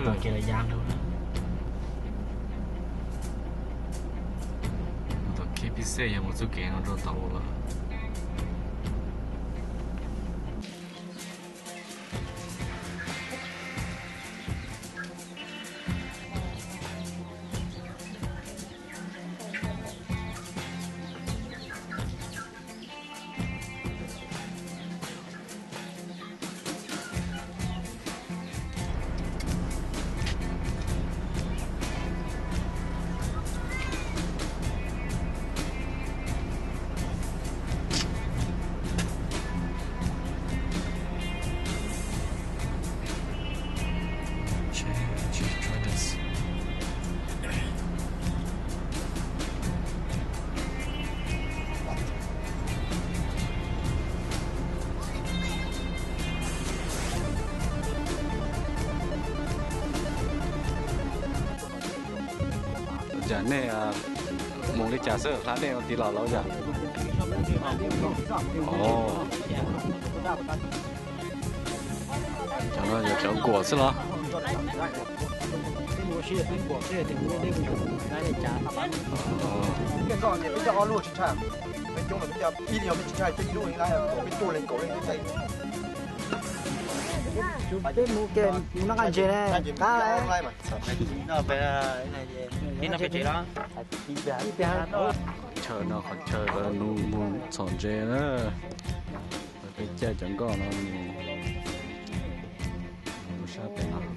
rồi kia là giang đâu tàu KBC ya một số kiện nó tàu rồi giờ này muốn đi trả sữa khá này tí lò lâu giờ ồ cho nó giờ trồng果chứ lo cái con này bây giờ luôn chính xác bên trong là bây giờ đi nhiều bên chính xác bên luôn này là bên tua lên cổ lên cái cái mua kem nó ăn gì này cá đấy nó về này gì nó về gì đó chờ nó còn chờ và nu muốn chọn chè nữa cái chè chẳng có nó sao thế nào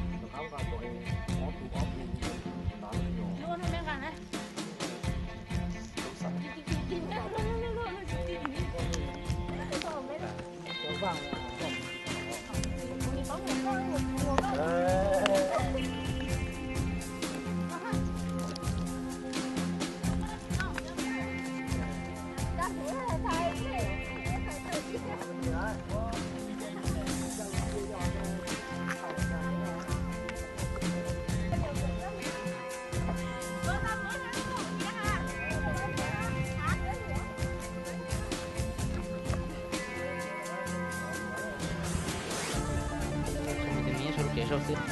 cái sâu xí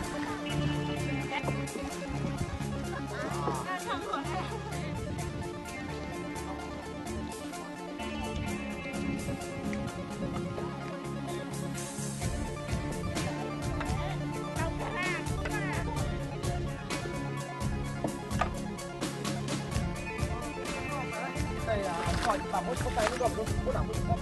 đây là khỏi tầm một phút tay nó gặp một đẳng một phút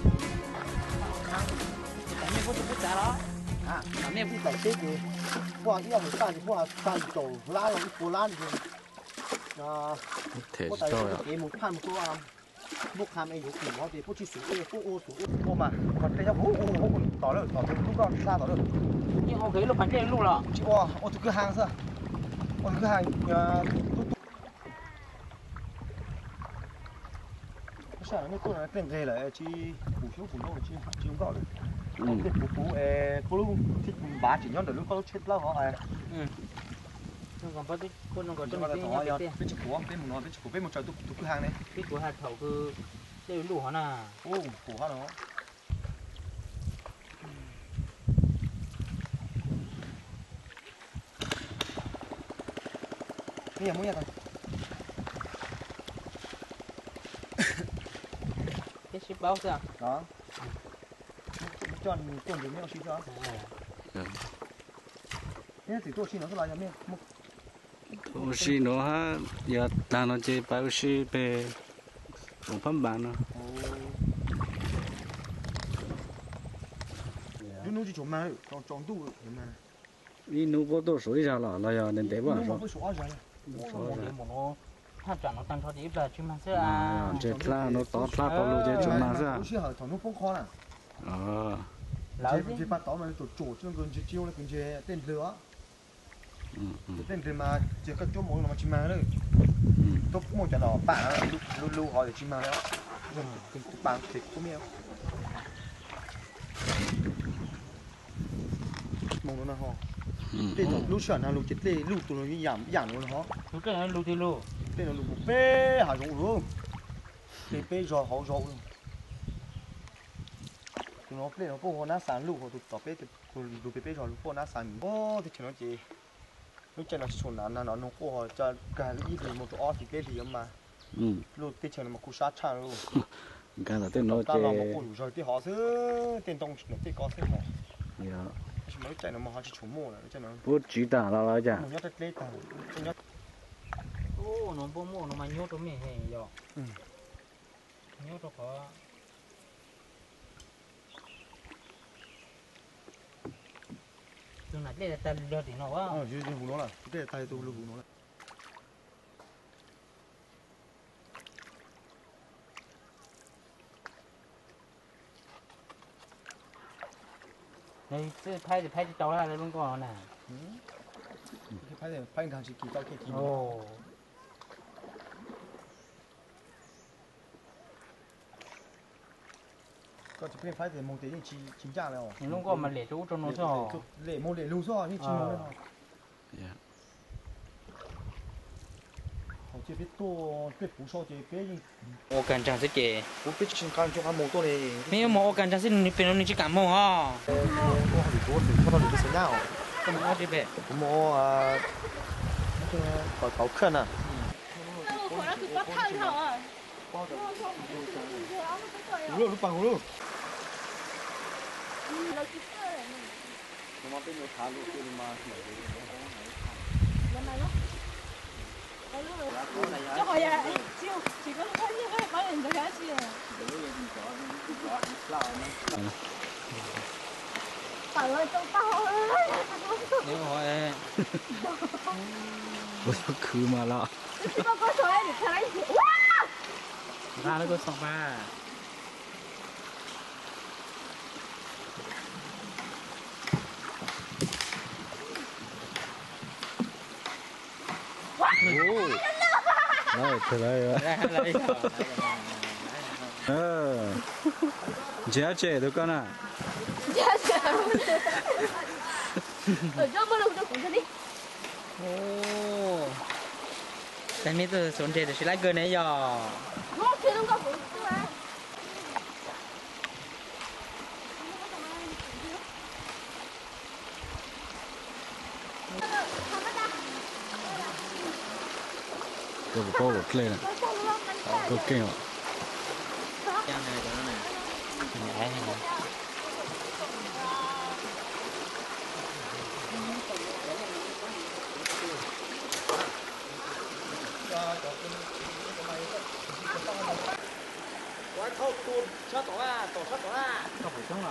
cái này có chút giá đó à cái này cũng phải xếp gì qua cái dòng sản thì qua sản tổ lá là của lá thì thể có cho thể à cái một phan một số bốc ham ấy thì nó thì bốc chi số ô ô mà còn cái dòng ô tỏ rồi lúc đó ra tỏ rồi nhưng ông thấy lúc bánh đen lúc nào chị ô từ cửa hàng sao ô từ cửa hàng sao nó có cái gì là chỉ bù số của nó chỉ không có được cái bù luôn thì bá chỉ nhon được lúc có chết lâu họ còn có cái con còn cho cho mình mình cái bên chụp của bên một nó bên chụp bên một trời tụ cửa hàng này cái của hạt thầu cứ đây đủ hả nè ô của nó cái gì mới vậy cái ship báo sao đó chọn tuần được mấy ship đó thế thì tôi xin nó là mấy tôi xin nó ha giờ ta nó chơi bao xí về cũng phân bán nó nó chỉ chọn mà chọn đủ mà đi nu có tôi sủi ra là giờ nên để vào nó sủi ra nó hát chẳng nó tăng cho đi là chim ăn sữa à chết la nó to la to luôn chết chim ăn sữa nó sẽ hỏi thằng nó phong khó nè chỉ bắt tao mà tụt chủ cho gần chỉ chiêu là gần chỉ tên lửa tên lửa mà chỉ các chỗ mỗi nó mà chim ăn đấy tôi cũng muốn cho nó bạn lu hỏi để chim ăn đó từng bạn thịt cũng nhiều mong nó ho tên nó lu sườn là lu chết lê lu tụi nó như giảm luôn nó lu cái này lu thì lu tên nó lu bê hả giống luôn bê rồi họ rồi nó lên nó có nó sáng lụ họ tụt tọt bê lù bê bê rồi lù phô nát sàn ô thì nó chỉ lúc chơi nó sụn nó nó cô cho cả ít thì một chỗ thì cái gì mà lúc tí chơi mà cú sát chăng luôn cái là tên nó ta làm một chơi cú rồi tí họ xứ tên tông nó tí có xứ mà chỉ mới chạy nó mà họ chỉ chủ mồ này chơi nó bút chỉ đảng là chả một nhát đất lết thằng nhát ô nó bông mồ nó mà nhốt trong mình hay giờ nhốt cho khó từ nãy đây là ta đưa thì nó quá chứ hú nó là cái tay tôi lưu hú nó là này thay thì cháu ra đây luôn còn nè phải thằng chỉ kỳ tao kỳ ồ có chỉ phải thì một tí thì chín trả rồi nhưng lúc còn mà để chú cho nó cho để một để lưu rồi như chín nó thôi họ chỉ biết to biết phú so chỉ biết gì ô cần chẳng sẽ kể phú biết xin can cho hắn một to này mấy ông ô cần chẳng sẽ phải nó chỉ cảm mồ ha có thì có thì cái gì nào không có đi về mua có khăn à luôn lúc bằng luôn 这好呀，几个看见还把人都开始。把了都到了。 nếu hỏi bút cứ mà lọ 这个歌手哎，你看来你哇！ ra nó có sòng ba rồi thế đấy trẻ được con à ở chỗ mưa lụt cũng thế đi. ô cái mấy từ xuống trẻ thì sẽ lấy cơ này giờ Nó chưa đúng không cũng mà. cái bộ câu lột lên này câu kinh ạ cái này cho nó này nhẹ này quá thâu tuôn sát tổ à không phải xuống rồi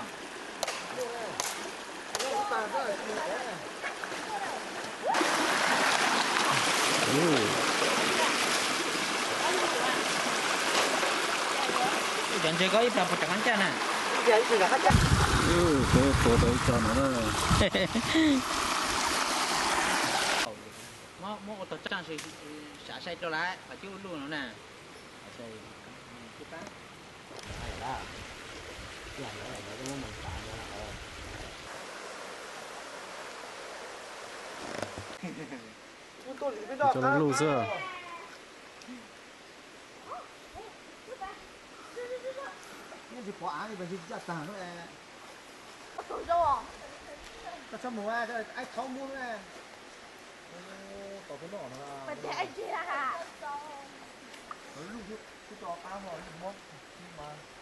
chuyện chơi có ít là một chẳng chả nè cái tổ đấy cho nó mua tổ trang thì xả say cho lại phải chú luôn nữa nè say cái tá này đó cái này nó mình xả cho nó lưu chưa gì quả thì bây giờ chặt tảng nữa Tổ đâu à? ta cho mua ai ai khó mua nè có cái đỏ nó là Mà thế anh chị à? lúc cái trò tao hỏi mua mà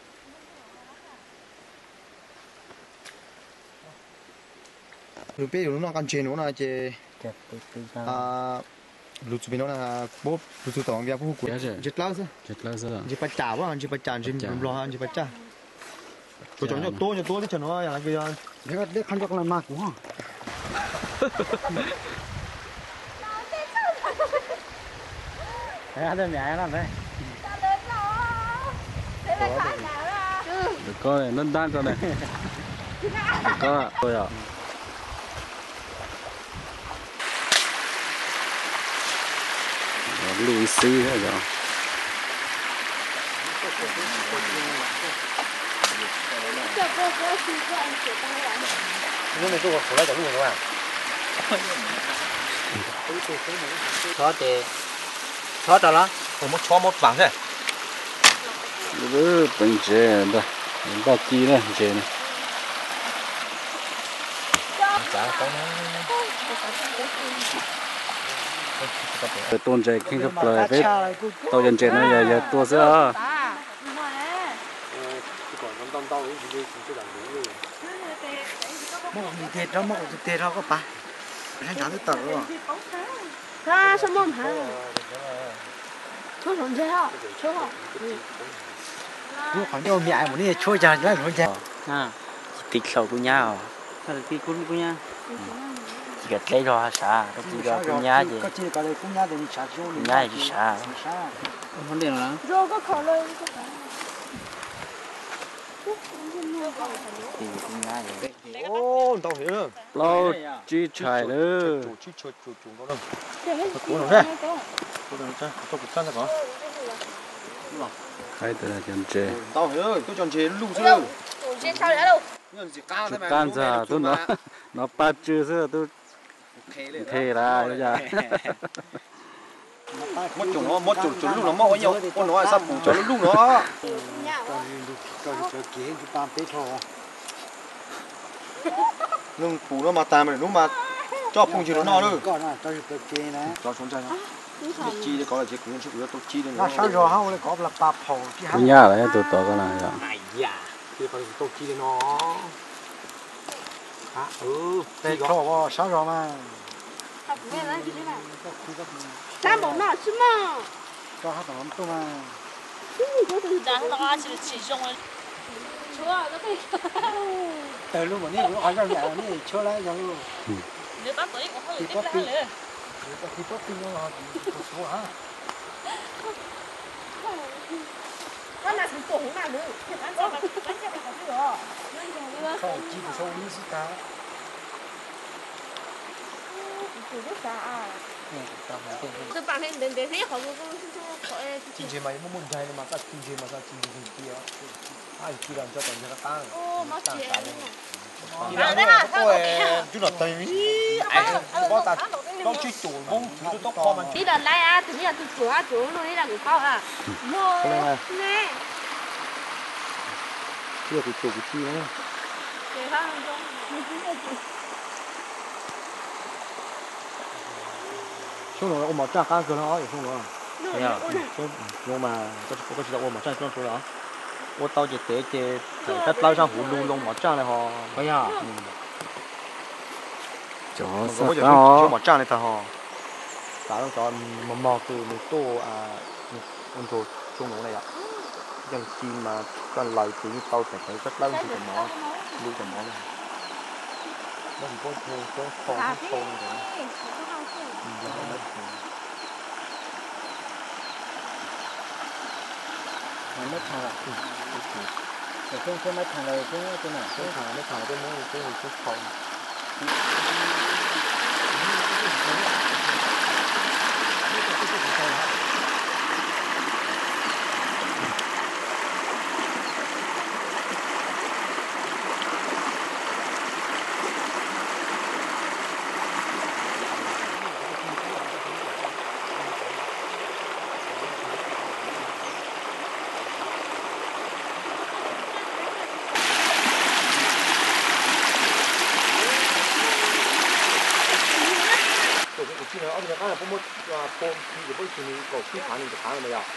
lúc bây giờ nó còn chơi nữa là chơi lúc bây giờ là bố lúc tao nghe bố của chết lâu sao chỉ bắt chảo á chỉ bắt chảo chỉ lo chỉ bắt chảo tôi chọn nhiều tôi thì chọn nó là cái 내가 내 간격을 맞고 Đấy, đây mẹ làm đây. Tao đến rồi. Thế là có nhà ra. được coi này nâng đan cho này được coi tôi à lùi xí thế rồi nhưng mà tôi còn phải lại cả luôn các bạn Thoát rồi đó. có một cho một vàng thế cứ bình chế đó bao kỳ này chế này tôn chạy kinh khắp lời với tàu dân chạy nó giờ tua sữa một thịt đó một thịt đó có ba anh chẳng thấy tờ rồi ra sao mồm hả chua không dễ hả chua không lúc khoảng nhau mẹ một đi chua chả lại rồi chả à tịch sầu của nhau sao thì cũng nha chỉ có lấy rồi sao có chỉ có của nhà gì có chỉ có đây cũng nhà thì chả chua nhà gì sao không điện rồi rồi có khẩu lên thì của nhà gì ô tao hiểu rồi lâu chi chạy nữa chú nó đâu cuốn nó đây tôi đang chơi tôi cũng sang rồi khai từ là dân chơi tao hiểu rồi tôi chọn chế lù chưa trên sao nữa đâu can giờ tôi nó ba chữ xưa tôi thề ra bây giờ mất chủng lúc nó mất nhau con nó sao phủ cho lúc nó nhưng phủ nó mà tạm này nó mà cho phun chỉ nó nữa cho xuống chân nó chi để có là chỉ cũng chịu được tôi chi để nó sao rồi hao có là ba phò của nhà đấy tôi tỏ cái này này dạ thì có tôi chi để nó đây có sao rồi mà làm bộ nọ chứ mà cho hát tao lắm tôi mà đang lo chỉ dùng chúa có thể từ lúc mà nè lúc ở trong nhà nè chưa lấy rồi luôn nếu bắt tới cũng không được tiếp lại thì tốt tin nó số hả con là thằng tổ nào nữa thì ăn sao mà ăn sao mà không được không chỉ là số như ta tôi bảo nên đến thế họ cũng chính chế mày muốn thay mà các chính chế mà các chính chế kia ai kia làm cho toàn cho ta ô nó chỉ chú là tay ai có ta có truy chủ bông chú tôi tóc kho mà đi đợt lại à tự nhiên là tôi chủ luôn đi là người cao à rồi nè chưa thì chủ chi nữa để không xuống rồi ôm một trang cá cơ nó xuống rồi nhưng mà có chỉ ôm một trang xuống đó ô tao chỉ để chỉ đất lao sang hủ luôn luôn một trang này họ bây giờ chó có sao chỗ một trang này ta họ cả nó cho mò từ một tô con trâu xuống nó này ạ dân chim mà con lời thì tao sẽ thấy rất lớn thì cái mỏ lưu cái mỏ này nó thì có thôn rồi mấy mét thằng rồi cái mấy thằng rồi cái nào cái thằng cái món cái thôn cái này ở đây cái là bông thì bông thì có khi phản thì phản rồi mà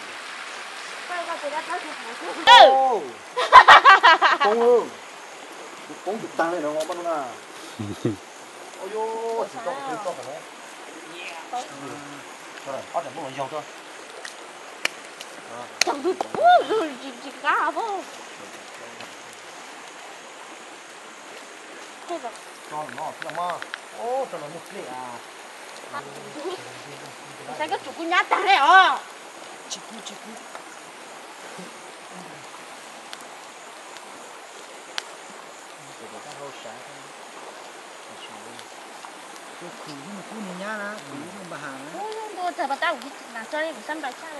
bông ư bông thì tăng lên nó ngon lắm ôi yo chỉ có phải rồi ở đây bông là dầu thôi chẳng được rồi chỉ cá vô thế rồi cho nó mà ô cho nó một cái à sao cái chủ của nhà ta đấy à chị cú cái khử nhưng mà cú này nhá na khử nhưng mà hàng tôi thở vào tao là cho nên phải xăm bài sao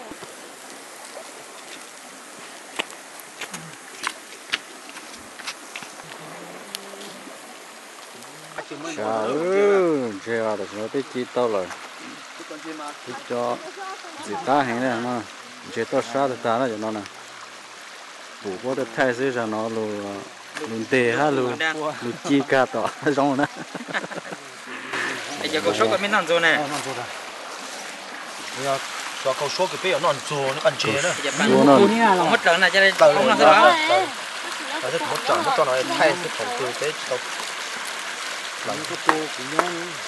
chơi vào được nó biết chi tao rồi biết cho chỉ ta hay này mà chơi tao sát được ta là cho nó nè bù có được thay thế cho nó luôn lùn tê ha lùn lùn chi cả tỏ rong nữa bây giờ câu số của mình nằm rồi nè bây giờ cho câu số cái bé nó trồ nó ăn chế nữa không mất lần này cho nên không làm sao đó nó rất mất chọn nó cho nó thay cái khẩu từ thế cho làm cái tô của nó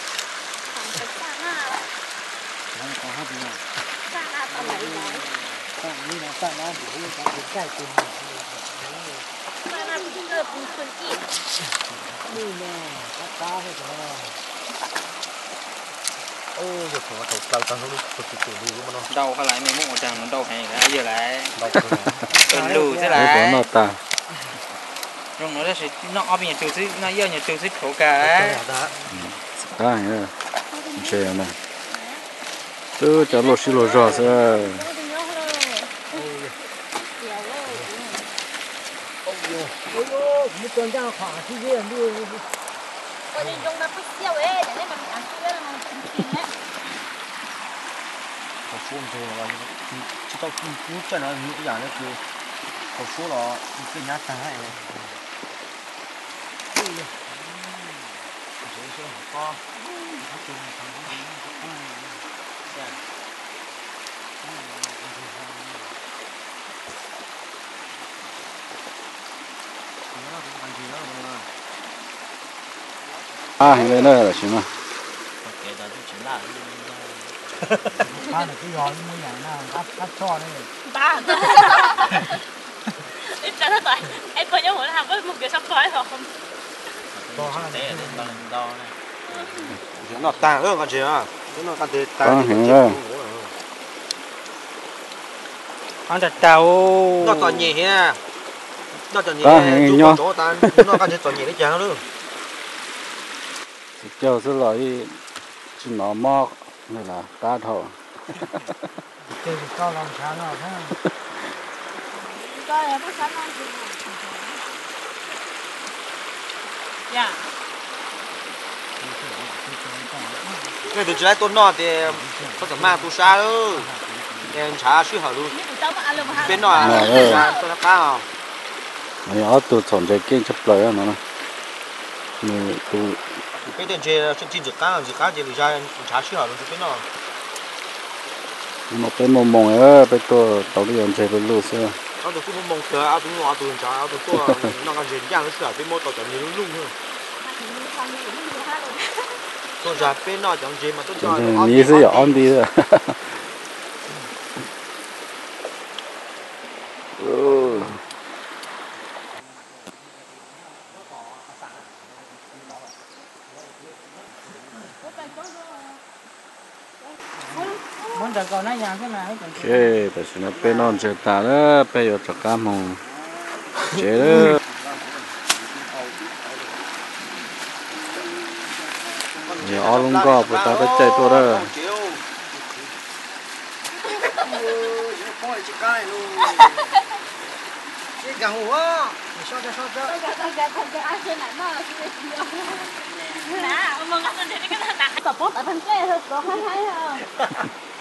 ôi giờ thằng thằng tao nó tụt lù mà nó đâu có lại mình muốn một nó đâu hay cái giờ lại đâu lù thế đấy lại nó ta rồi nó sẽ nó ở bên trường sư nó giờ nhà trường sư khổ cả cái này chơi này tôi cho lột xí lột giò sao 我这用的不小哎，人家把面吃了嘛，挺甜。 khẩu số rồi là chỉ tao cũng chân nó như cái dạng này cứ khẩu số là cái nhát tay này à cái này là gì mà ăn được cái giò như này nào cắt cho đây Ba. Ít ra nó tại em coi nhớ mỗi làm với một kiểu sắp tới rồi không? to ha để bằng đo này nó tàng nữa con chị à nó ăn thế ăn chặt trâu nó toàn nhẹ ha nó toàn nhẹ chú chỗ ta nó ăn thế toàn nhẹ đấy chàng nữa cho số loại chỉ nó mò này là cá thầu chơi cao lòng sáng nào ha Coi em có sẵn không? Dạ. cái từ trái tôn nọ thì có thể mang tu xa đâu em trả suy hỏi luôn bên nọ tôi đã cao này ở tụ chọn để kinh chấp lời nó nè này tụ cái tiền chơi trên chín dự cá thì ra em trả suy hỏi luôn bên nọ một bên mông mông ấy bên tụ tàu đi ăn chơi bên lúa xưa áo tụ cũng mong chờ áo tụ ngõ tụ trả áo tụ tua nó còn gì dạng nó sửa bên mô tàu chẳng nhiều lung thôi tôi ra bên nọ chẳng gì mà tôi cho nó nghĩ sẽ ăn đi rồi muốn được còn nó nhàng thế này ok tại sao nó bên non chơi ta đó bây giờ cho cá mông chế đó nhiều ở luôn có bữa ta đã chạy tôi đó Nè, ông mừng ăn thì cái nó đặt tập bốt ở thằng kia thôi, có hay không?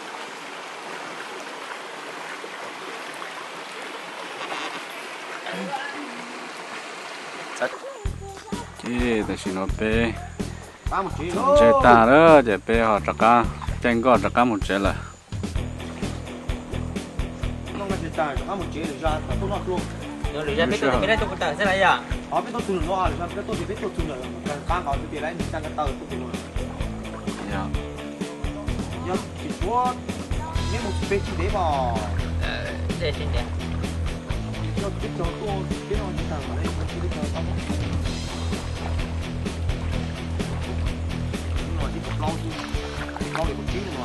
chị tại sao nó bé chơi ta đó chơi bé họ chắc cá tranh có chắc cá một chế là rồi lựa ra biết tôi cái này tôi tự sẽ lại à ở bên tôi tụi nó rồi bên tôi thì biết tôi tụi nó cá họ thì lấy mình sang cái tàu tụi nó dạ giờ chỉ có nếu một bên chỉ để bò để xin để nó biết cho tôi biết nó như nào mà đây không biết cho tao nó chỉ có lâu để một tí nữa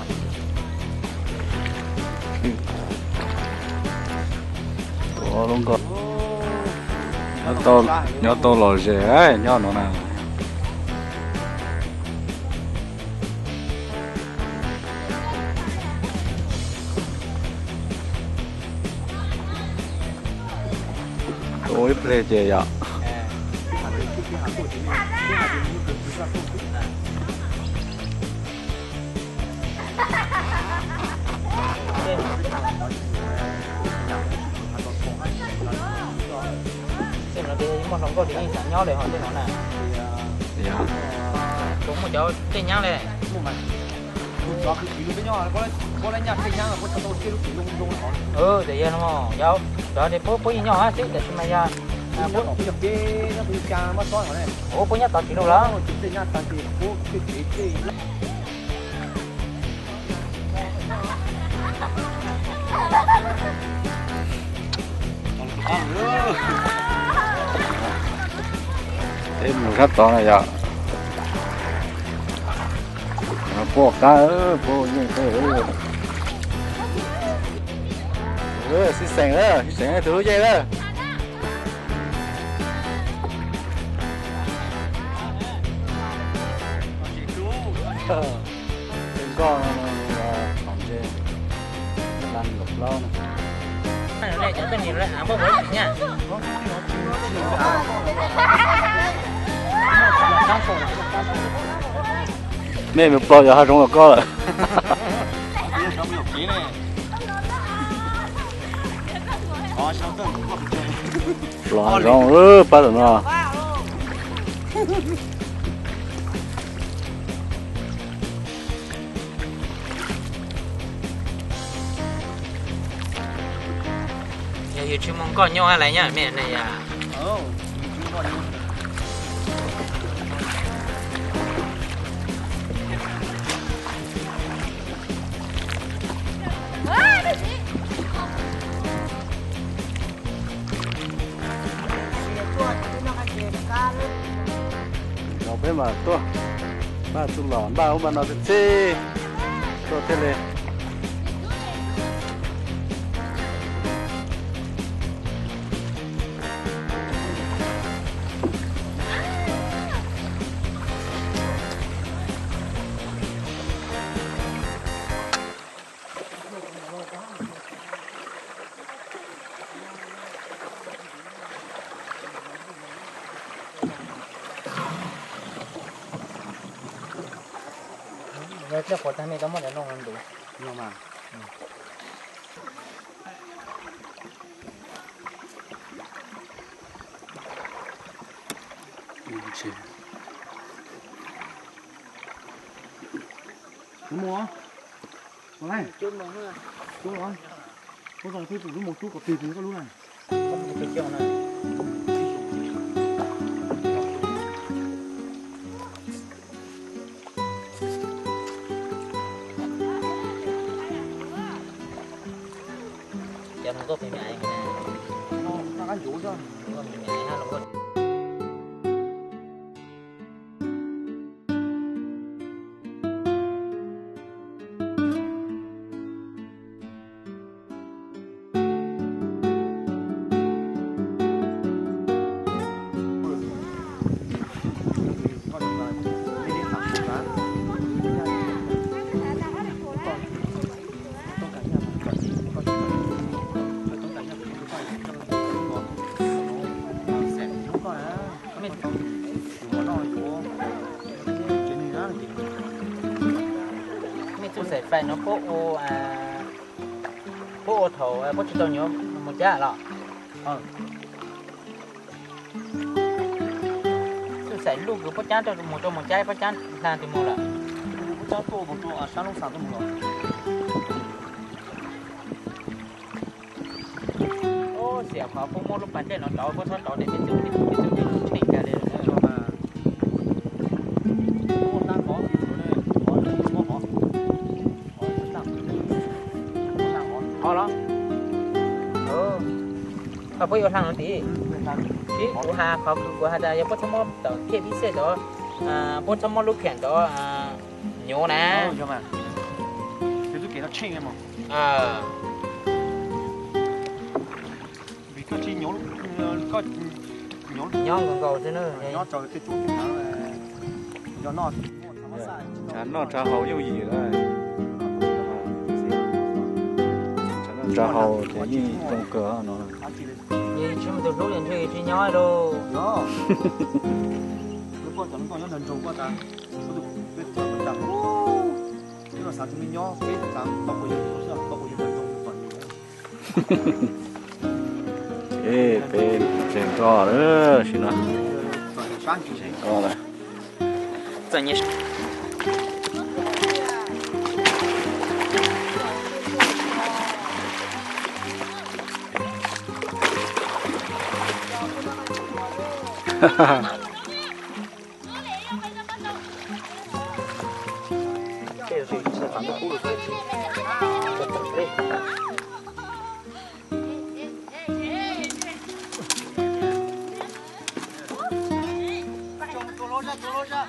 có luôn có nhớ to lò dẻ ấy nhớ nó nào tối play chơi ạ xem là bây giờ con không có đi sẵn nhau để họ thế nó nè dạ cũng một chỗ trên nhau này nhưng mà đóคือกินไปย่อก็ได้ยากเป็นย่างก็ต้องกินลงหอ để giờ nó đâu đó thì phố nhỏ á chứ để mà ra พวกออกไปจากเจ๊แล้วคือจามาซ้อนเขาเนี่ย phố nhất tao chỉ đâu đó จุดเด่นตันตีพวกคือเจ๊ thêm một rất to này giờ nó buộc ta buộc như thế xí xẻng thứ dây đó trên con còn trên lăn lục lo này này chẳng cần nhiều đấy áo bông đấy nha mẹ mình bao giờ hai trong có rồi lo rong bắt được nó giờ chuyên môn con nhau hay là nhá mẹ này à nó phải mà to ba chục lon ba hôm nó sẽ to thế này cái quả này có một cái nông ăn đủ nhưng mà đúng không? Có này. chôn mà nữa. Đúng rồi. Có rồi tôi cũng một chút có tiền cũng có luôn này. Không có chuyện này. Giờ không có phải ngại nè. Nó ăn chủ cho. Không có phải ngại ha, không có. Sẽ phải nó có ô thầu có chỉ tao nhớ một giá lọ tôi sẽ lúc cứ bắt chán cho một trái bắt chán làm thì một là cháu tô một tô sáng lúc sáng tôi một ô xẻo khó không mua lúc bán trên nó đói có thoát đói để cái chỗ chỉ cả đây nữa mà đóเขาไปเอาทางนั้นดีที่กูหาเขากูหาได้ยังพอทมอต่อเทียบพิเศษต่อพอทมอลูกแข่งต่อโยนะ cho mà thì tôi kể nó chênh em mà vì có chi nhốn có nhốn nhón còn cầu thế nữa nhón cho cái chút thì nó nọ chán nó cha hậu yêu gì đấy cha hậu thế gì trong cửa nó như chúng tôi lúc liền chơi chơi nhói đâu đó lúc con còn nhón lần trâu quá ta tôi biết tôi còn đằng nhưng mà sao chúng mình nhón cái thằng bao nhiêu lần trâu còn nhiều ê bên chèn co nữa xin nó sáng chỉ chèn co này Tận như 这是反正葫芦水，这等嘞。走楼下。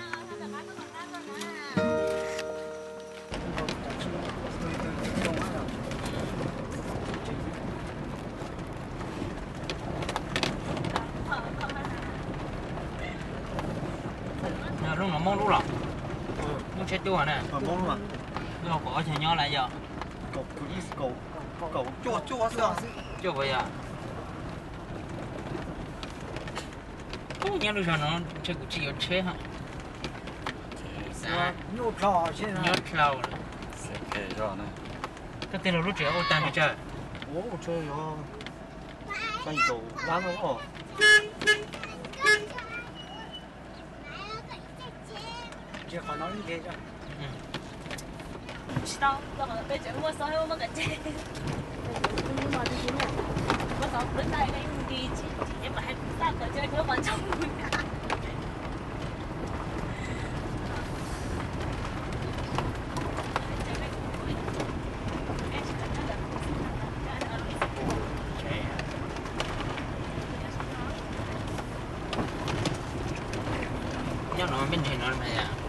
lúc nó mong lúc lắm muốn chết chua nè còn mông mà nó có chả nhỏ lại giờ cậu chua sao chua bây giờ không nhớ được sao nó chơi cũng chỉ có chế hả nhô trò chứ nhớ trâu sẽ kể cho này cái tên là lúc trẻ ô tan đi chơi 오 저요 나 이거 나는 이제 가나리 되자 Đâu, đâu mà bây giờ mua soi mua cái chết. Nhưng mà tôi nói, có sao đến đây đây đi chỉ em mà hay ta có chơi nữa mà trong người cả. nhớ nó bên này nó này à